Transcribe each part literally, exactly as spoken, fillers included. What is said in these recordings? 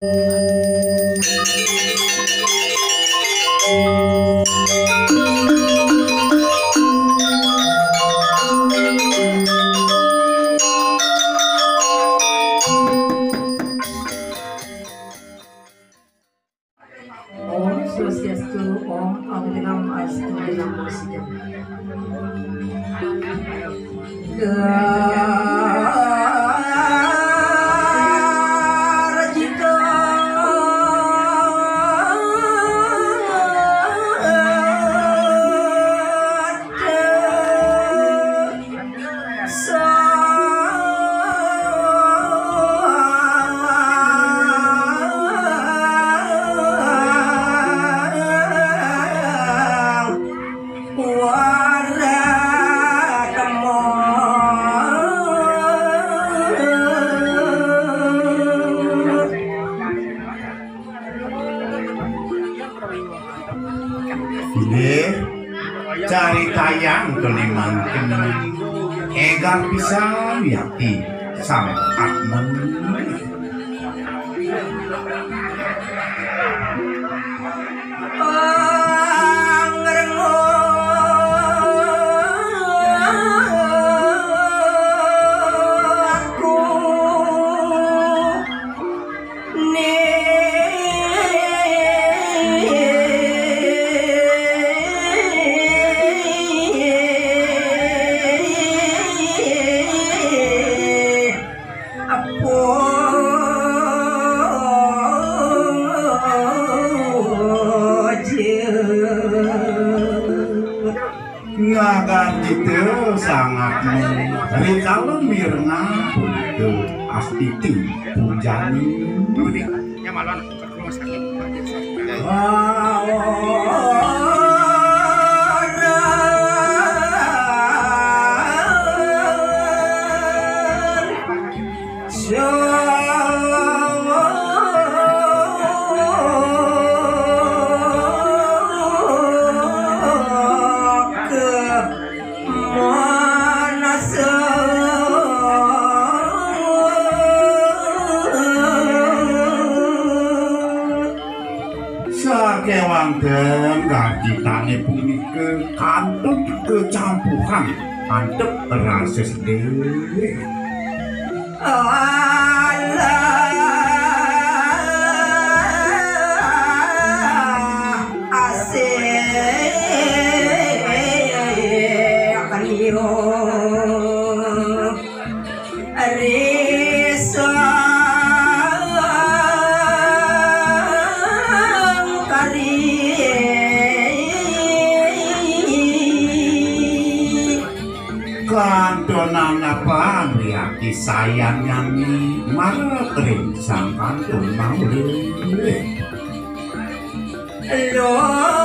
Cari tayang kelimangken egang bisa yati sang atmen itu sangat rikala mirna itu astiti pujani ya malah ke rumah sakit kewangken gajitane punika kantep kecampuhan kantep rases dhewe kantonan apa liati sayang nyanyi marah ring sang kanton mau le lo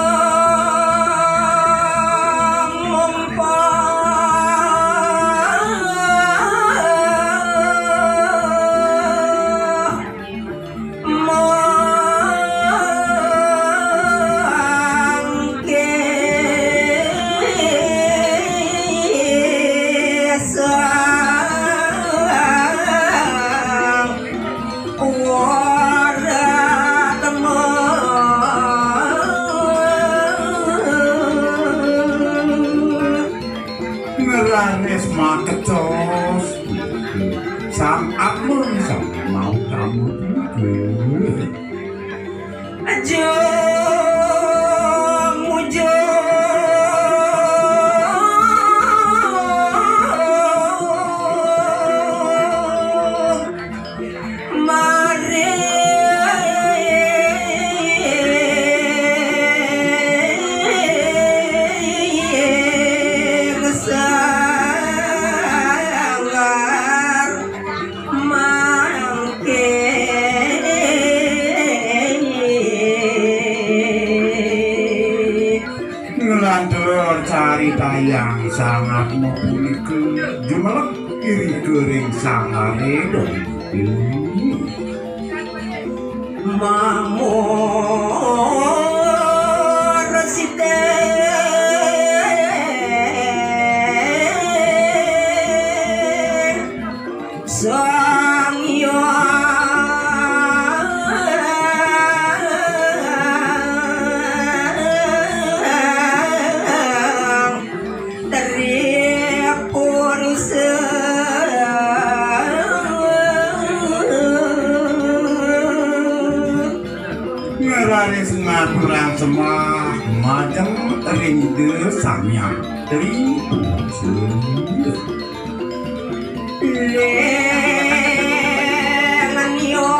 makecos sang aku sang mau kamu aja mujo cari tayang sangat mempunyai jumlah kiri kering sangat redo mamor resite sang yang baris ngaturang semua majeng ring desanya ribu sendiri lenganyo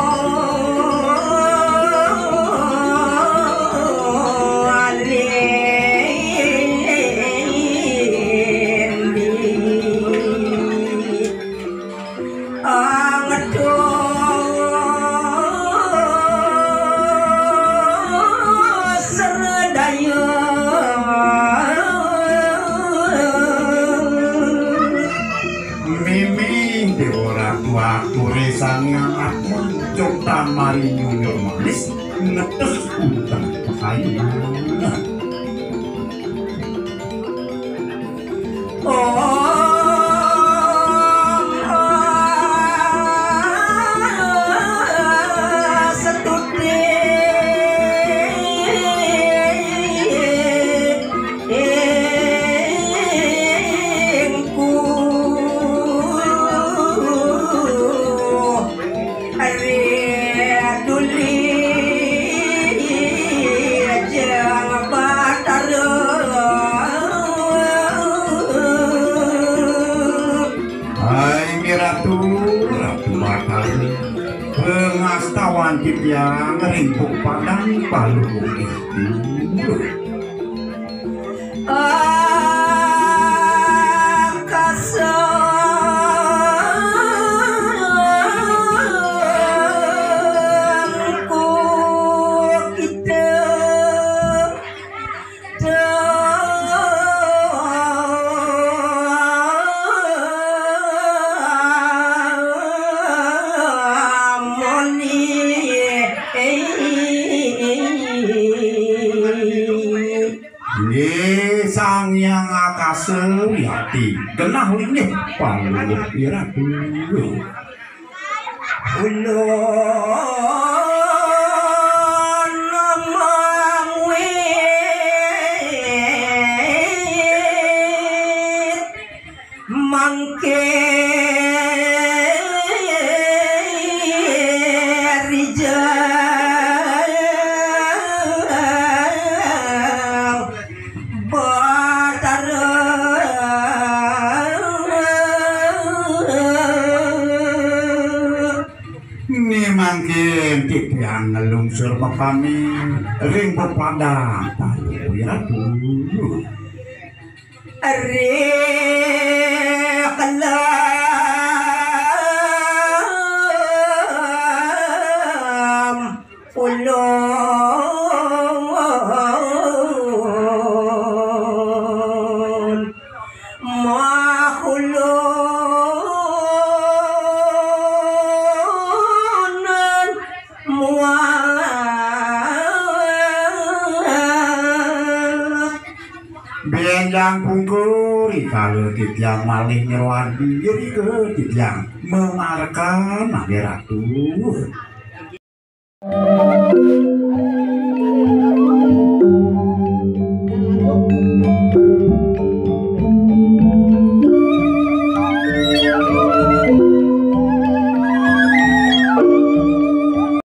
sang yang muncul tamari nyunyur manis ngetes utang pekayu oh pengastawan yang ringkuk padang palung itu sang yang akasewiyati genah linih palung iratu ulun mamwit mangke mangkin titiang ngelungsur mapami ring pepadang palu ya dulu Rekalam ulun mahulun benjang pungkuri kalau titiang malih nyeruan diri ke titiang memarkan nage ratu